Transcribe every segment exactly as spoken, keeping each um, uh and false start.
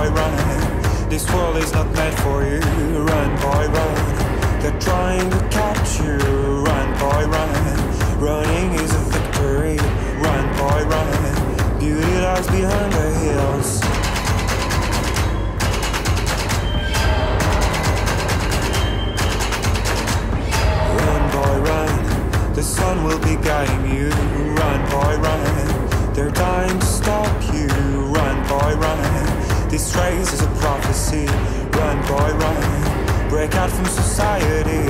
boy, run. This world is not meant for you. Run, boy, run. They're trying to catch you. Run, boy, run. Running is a victory. Run, boy, run. Beauty lies behind the hills. Run, boy, run. The sun will be guiding you. Run, boy, run. They're dying to stop you. Run, boy, run. This race is a prophecy. Run, boy, run. Break out from society.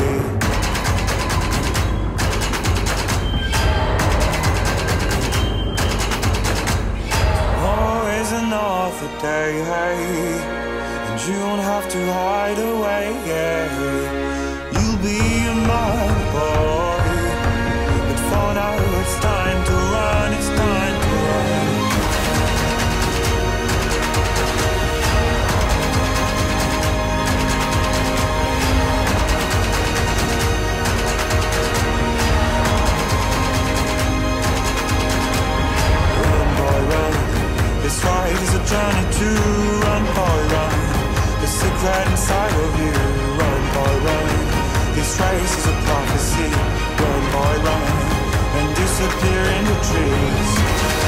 Always another day, hey, and you don't have to hide away, yeah. You'll be a man, boy, but for now it's time to run, it's time to run. This ride is a journey to run, boy, run. The secret inside of you, run, boy, run. This race is a prophecy, run, boy, run. And disappear in the trees.